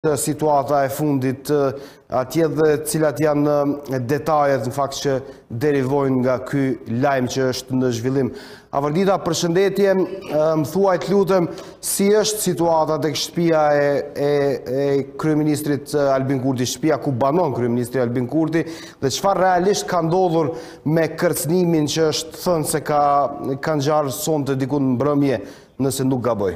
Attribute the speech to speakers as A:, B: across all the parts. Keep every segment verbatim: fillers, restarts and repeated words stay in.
A: situata e fundit atje dhe cilat janë detajet në fakt që derivojnë nga ky lajm që është në zhvillim. Avardita, përshëndetje, më thuaj të lutem si është situata tek shtëpia e, e, e kryeministrit Albin Kurti, shtëpia ku banon kryeministri Albin Kurti, dhe çfarë realisht ka ndodhur me kërcënimin që është thënë se ka ka ngjarë sonte diku në mbrëmje, nëse nuk gaboj.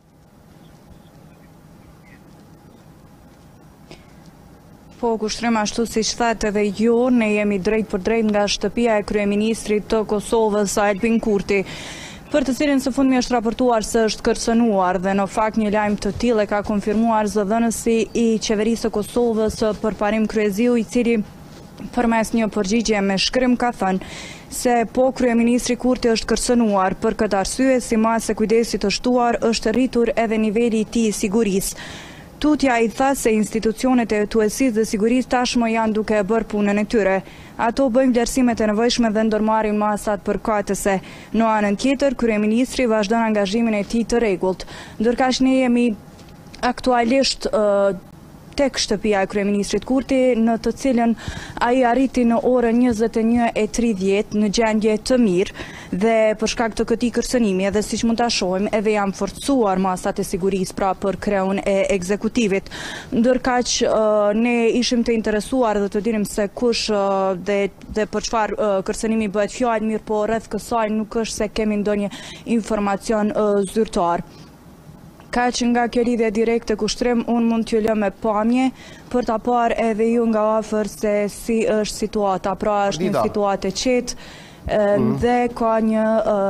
B: Po, kushtrim ashtu si që thatë edhe ju, ne jemi drejt për drejt nga shtëpia e kryeministrit të Kosovës Albin Kurti, për të cilin së fundmi është raportuar se është kërcënuar dhe në fakt një lajm të tillë e ka konfirmuar zëdhënësi i qeverisë së Kosovës Përparim Kryeziu, i cili përmes një përgjigje me shkrim ka thënë se po kryeministri Kurti është kërcënuar, për këtë arsye si mas e kujdesit të shtuar është rritur edhe niveli i tij i sigurisë. Tutja i tha se institucionet e tuesis dhe sigurisë tashmë janë duke e bërë punën e tyre. Ato bëjmë vlerësimet e nevojshme dhe ndërmarrin masat përkatëse. Në anën tjetër, kryeministri vazhdon angazhimin e tij të rregullt. Ndërkaq ne jemi aktualisht uh, tek shtëpia e kryeministrit Kurti, në të cilën ai arriti në orën njëzet e një e tridhjetë në gjendje të mirë, dhe për shkak të këtij kërcënimi, edhe siç mund ta shohim, edhe janë forcuar masat e sigurisë pra për kreun e ekzekutivit. Ndërkaq ne ishim të interesuar dhe të dinim se kush dhe dhe për çfarë kërcënimi bëhet fjalë, mirë po rreth kësaj nuk është se kemi ndonjë informacion zyrtar. Ka që nga kjo lidhje direkte kushtrim, unë mund t'ju lë me pamje për ta parë edhe ju nga afër se si është situata. Pra është një situatë e qetë mm. dhe ka një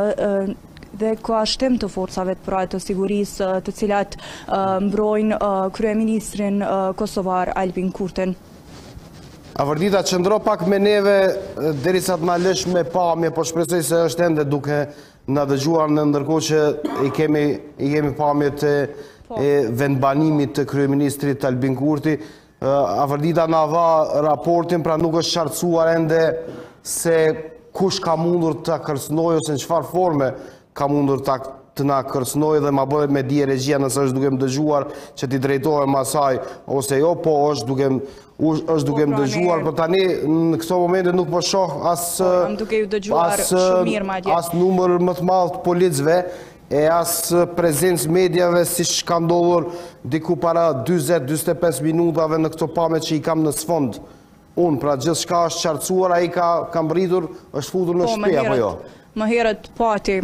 B: dhe ka shtim të forcave të pra të sigurisë të cilat mbrojnë kryeministrin kosovar Albin Kurtin.
A: Avardita, qëndro pak me neve derisa të na lësh me pamje, po shpresoj se është ende duke na dëgjuar, në ndërkohë që i kemi i kemi pamjet e, e vendbanimit të kryeministrit Albin Kurti. Avardita na dha raportin, pra nuk është qartësuar ende se kush ka mundur ta kërcënojë ose në çfarë forme ka mundur ta të na kërcënojë, dhe ma bëhet me dije regjia nëse është duke më dëgjuar që ti drejtohem asaj ose jo, po është duke është duke më dëgjuar, por tani në këto momente nuk po shoh as as, as numër më të madh të policëve e as prezencë mediave siç ka ndodhur diku para dyzet dyzet e pesë minutave në këto pamje që i kam në sfond. Unë, pra gjithçka është qartësuar, ai ka ka mbritur, është futur në shtëpi apo jo?
B: Më herët pati.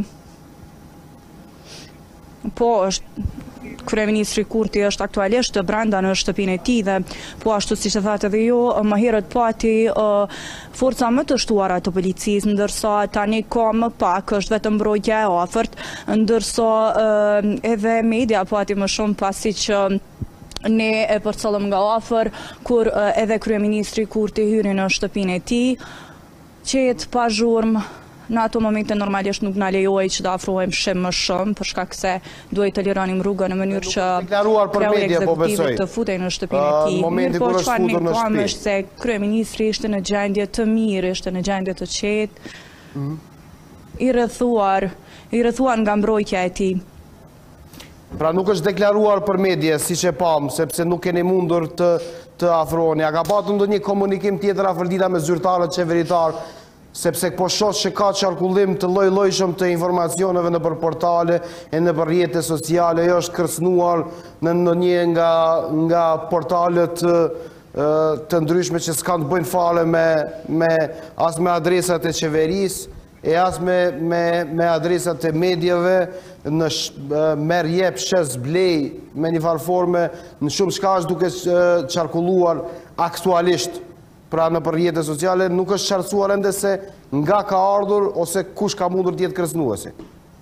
B: Po, është kryeministri Kurti është aktualisht brenda në shtëpinë e tij dhe po ashtu siç e thatë edhe ju, më herët pati uh, forca më të shtuara të policisë, ndërsa tani ka më pak, është vetëm mbrojtja e afërt, ndërsa uh, edhe media pati më shumë pasi që ne e përcëllëm nga afër kur uh, edhe kryeministri Kurti hyri në shtëpinë e tij, qetë pa zhurmë. Në ato momente normalisht nuk na lejoj që da afrohem shem më shumë, për shkak se duhet të lironim rrugën në mënyrë që kreu ekzekutivit të futej në shtëpinë e tij. Mirë po çfarë ne kam është se kryeministri ishte në gjendje të mirë, ishte në gjendje të qetë, mm. i rrethuar, i rrethuar nga mbrojtja e tij.
A: Pra nuk është deklaruar për medje, siç e pam, sepse nuk keni mundur të të afroheni. A ka patur ndonjë komunikim tjetër Avardita me zyrtarët qeveritar? Sepse po shoh që ka qarkullim të lloj-llojshëm të informacioneve në për portale e në për rrjete sociale, jo është kërcënuar në ndonjë nga nga portalet të ndryshme që s'kan të bëjnë fare me me as me adresat e qeverisë e as me me me adresat e mediave, në merr jep shes blej me një farë forme, në shumë shka është duke qarkulluar aktualisht. Pra në për rrjete sociale nuk është qartësuar ende se nga ka ardhur ose kush ka mundur të jetë kërcënuesi.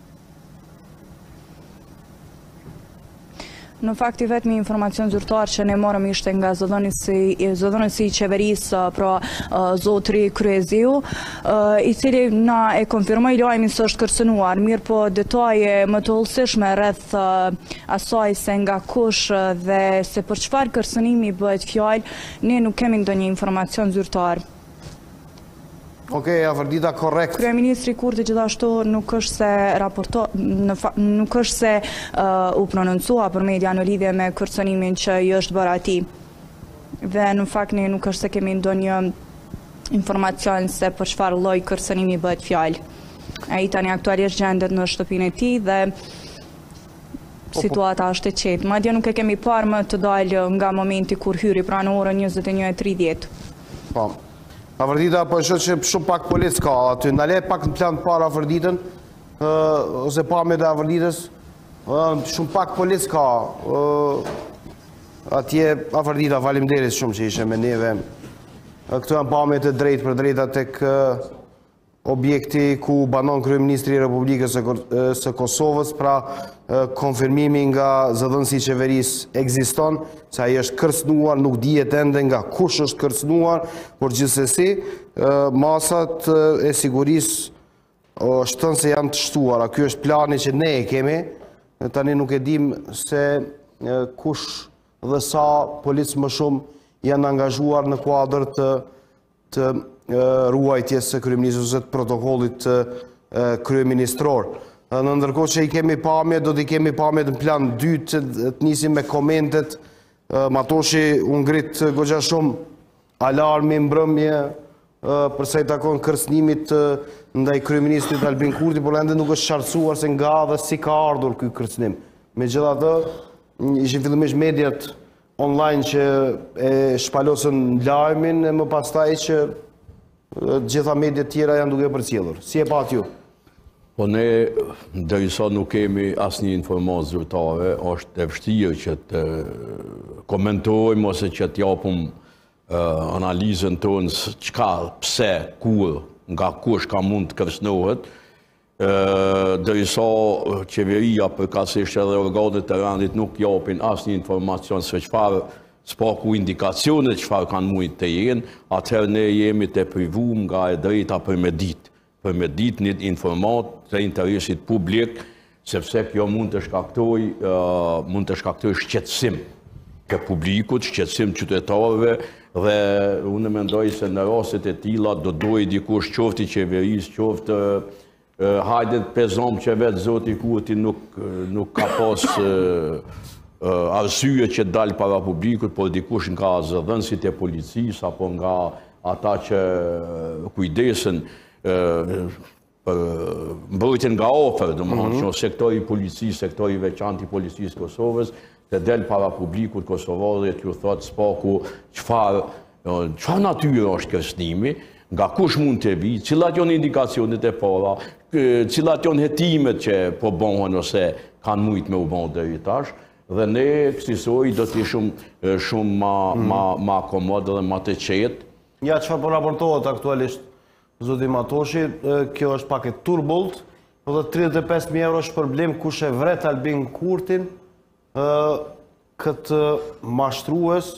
B: Në fakti vetëm informacion zyrtar që ne morëm ishte nga zëdhënësi i qeverisë, pra zotri Kryeziu, i cili na e konfirmoi lajmin se është kërcënuar, mirë po detaje më të hollësishme rreth asaj se nga kush dhe se për çfarë kërcënimi bëhet fjalë, ne nuk kemi ndonjë informacion zyrtar.
A: Okej, Avërdita, korrekt.
B: Kryeministri Kurti gjithashtu nuk është se raporto, nuk është se uh, u prononcua për media në lidhje me kërcënimin që i është bërë atij. Dhe në fakt ne nuk është se kemi ndonjë informacion se për çfarë lloj kërcënimi bëhet fjalë. Ai tani aktualisht gjendet në shtëpinë e tij dhe situata është e qetë. Madje nuk e kemi parë më të dalë nga momenti kur hyri pra në orën njëzet e një e tridhjetë.
A: Po. Avërdita, po është që shumë pak polic ka aty. Në le pak në plan para Avërditën, ose pamjet e Avërditës, shumë pak polic ka. Atje, Avërdita, faleminderit shumë që ishe me neve. Këtu janë pamjet e drejt për drejta tek objekti ku banon Kryeministri i Republikës së Kosovës, pra konfirmimi nga zëdhënësi i qeverisë ekziston, se ai është kërcënuar, nuk dihet ende nga kush është kërcënuar, por gjithsesi masat e sigurisë shtën se janë të shtuara. Ky është plani që ne e kemi, tani nuk e dim se kush dhe sa policë më shumë janë angazhuar në kuadër të të ruajtjes së kryeministrit ose të protokollit kryeministror. Në ndërkohë që i kemi pamje, do t'i kemi pamje në plan dytë që të nisim me komentet. Matoshi u ngrit goxha shumë alarmi mbrëmje përsa i takon kërcënimit ndaj kryeministrit Albin Kurti, por ende nuk është qartësuar se nga dhe si ka ardhur ky kërcënim. Megjithatë, ishin fillimisht mediat online që e shpalosën lajmin e më pastaj që gjitha mediat tjera janë duke përcjellur. Si e pat ju?
C: Po ne, derisa nuk kemi asnjë informatë zyrtare, është e vështirë që të komentojmë ose që të japim analizën tonë çka, pse, kur, nga kush ka mund të kërcënohet. Derisa qeveria përkatësisht edhe organet e rendit nuk japin asnjë informacion se çfarë s'paku indikacione çfarë kanë mujt të jenë, atëherë ne jemi të privuar nga e drejta për me ditë, për me ditë një informat të interesit publik, sepse kjo mund të shkaktoj, mund të shkaktoj shqetësim ke publikut, shqetësim qytetarëve, dhe unë mendoj se në rastet e tilla do dojë dikush qoftë i qeverisë, qoftë hajdet pezom që vetë zoti Kurti nuk nuk ka pas arsye që dalë para publikut, por dikush nga zëdhënësit e policisë apo nga ata që kujdesen për mbrojtjen nga ofër, domethënë që sektori i policisë, sektori i veçantë i policisë Kosovës, të del para publikut kosovar dhe t'ju thotë spaku çfarë çfarë natyre është kërcënimi, nga kush mund të vi, cilat janë indikacionet e para, cilat janë hetimet që po bëhen ose kanë mujt me u bën deri tash. Dhe ne kësaj do të shumë shumë ma ma ma komod dhe ma të qetë.
A: Ja, çfarë po raportohet aktualisht zoti Matoshi, kjo është pak e turbullt, po dhe tridhjetë e pesë mijë euro është problem kush e vret Albin Kurtin, këtë mashtrues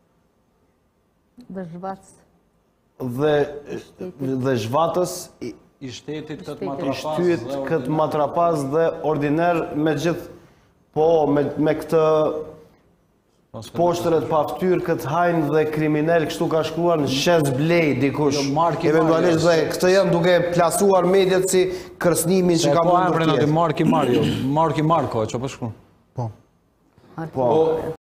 D: dhe zhvatës
A: dhe dhe zhvatës
E: i shtetit këtë
A: i
E: matrapaz
A: shtyhet këtë matrapaz dhe ordiner me gjithë po me, me këtë poshtëret pa ftyrë, këtë hajnë dhe kriminal, kështu ka shkruar në shes blej dikush. Eventualisht dhe këtë janë duke plasuar mediat si kërcënimin që ka mundur të jetë.
E: Marki Mario, Marki Marko, që po shkruan.
A: Po. Po.